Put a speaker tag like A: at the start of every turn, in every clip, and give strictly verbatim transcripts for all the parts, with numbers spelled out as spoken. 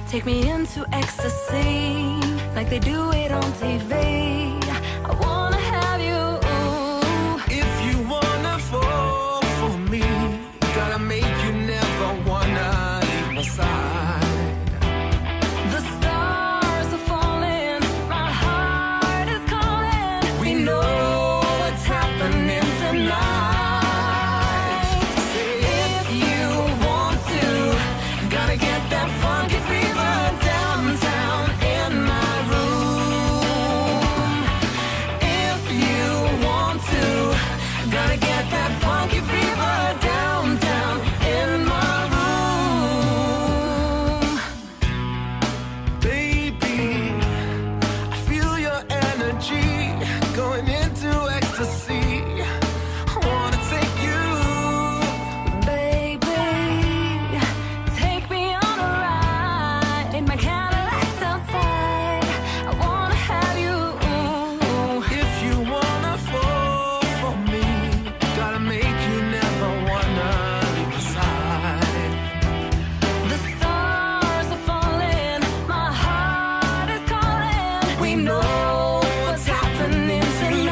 A: Take me into ecstasy, like they do it on T V. I wanna have you.
B: If you wanna fall for me, gotta make you never wanna leave my side.
A: The stars are falling, my heart is calling.
B: We know what's happening tonight. If you want to, gotta get that funky fever downtown in my room. If you want to, gotta get that funky fever downtown in my room. Baby, I feel your energy going into ecstasy. I wanna take you.
A: Baby, take me on a ride in my Cadillac's outside. I wanna have you.
B: If you wanna fall for me, gotta make you never wanna leave my side.
A: The stars are falling, my heart is calling.
B: We know what's happening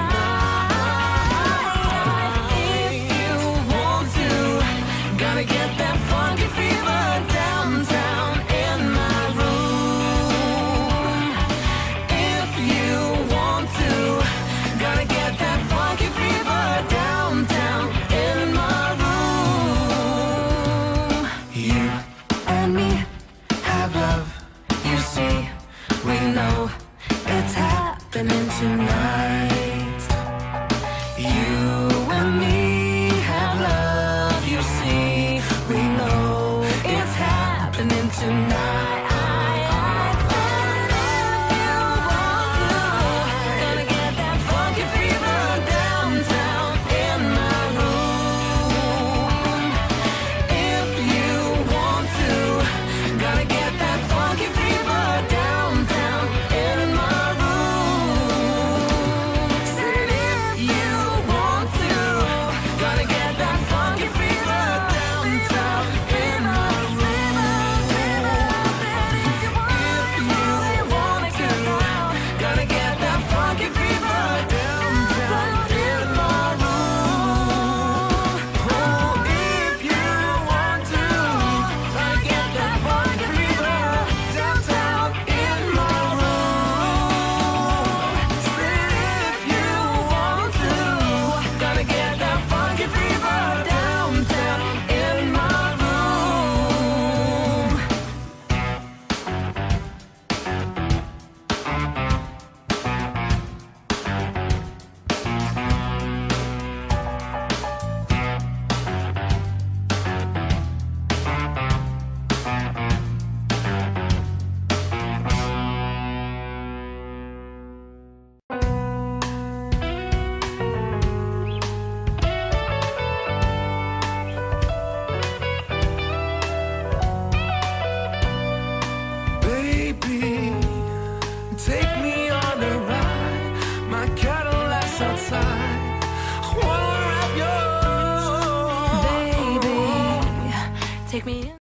B: tonight.
A: If you want to,
B: Gotta get that funky fever downtown in my room.
A: if you want to,
B: Gotta get that funky fever downtown in my room. You
A: and me
B: have love,
A: you see, we know it's happening tonight.
B: you
A: And me have love, you see, we know it's happening tonight. Said if you want to, gonna get that funky fever downtown in my room. If you want to,
B: gotta get that funky fever downtown in my room.
A: said if you want to,
B: Gotta get that funky fever downtown in my room. If you want to, gotta get that funky fever downtown in my room. Oh, if you want to, gotta get that funky fever downtown in my room. Said if you want to, gotta get that funky fever downtown in my room. Baby, take me on a ride. My Cadillac's outside. I wanna wrap your
A: baby, take me in.